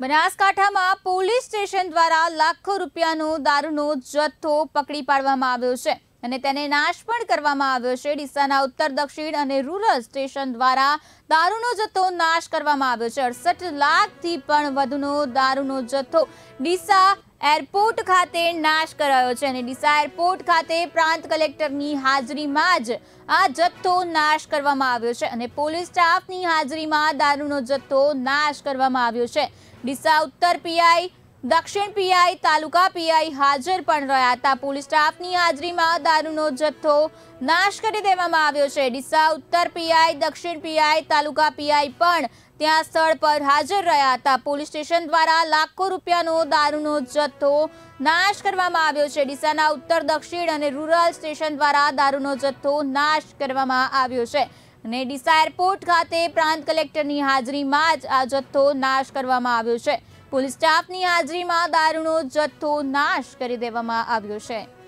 બનાસકાંઠામાં police station દ્વારા લાખો રૂપિયાનો દારૂનો જથ્થો પકડી પાડવામાં આવ્યો છે અને તેને નાશ પણ કરવામાં આવ્યો છે। ડીસાના ઉત્તર દક્ષિણ અને રૂરલ સ્ટેશન દ્વારા દારૂનો જથ્થો નાશ કરવામાં આવ્યો છે। 68 લાખથી પણ વધુનો દારૂનો જથ્થો ડીસા એરપોર્ટ ખાતે નાશ કરાયો છે અને ડીસા એરપોર્ટ ખાતે પ્રાંત કલેક્ટરની હાજરીમાં જ આ જથ્થો નાશ કરવામાં આવ્યો છે અને પોલીસ સ્ટાફની હાજરીમાં દારૂનો જથ્થો નાશ કરવામાં આવ્યો છે। ડીસા ઉત્તર પીઆઈ, દક્ષિણ પીઆઈ, તાલુકા પીઆઈ હાજર પણ રહ્યા હતા। પોલીસ સ્ટાફની હાજરીમાં દારૂનો જથ્થો નાશ કરી દેવામાં આવ્યો છે। ડીસા ઉત્તર પીઆઈ, દક્ષિણ પીઆઈ, તાલુકા પીઆઈ પણ ત્યાં સ્થળ પર હાજર રહ્યા હતા। પોલીસ સ્ટેશન દ્વારા લાખો રૂપિયાનો દારૂનો જથ્થો નાશ કરવામાં આવ્યો છે। ડીસાના ઉત્તર દક્ષિણ અને રૂરલ સ્ટેશન દ્વારા દારૂનો જથ્થો નાશ કરવામાં આવ્યો છે અને ડીસા એરપોર્ટ ખાતે પ્રાંત કલેક્ટરની હાજરીમાં જ આ જથ્થો નાશ કરવામાં આવ્યો છે। પોલીસ સ્ટાફની હાજરીમાં દારૂનો જથ્થો નાશ કરી દેવામાં આવ્યો છે।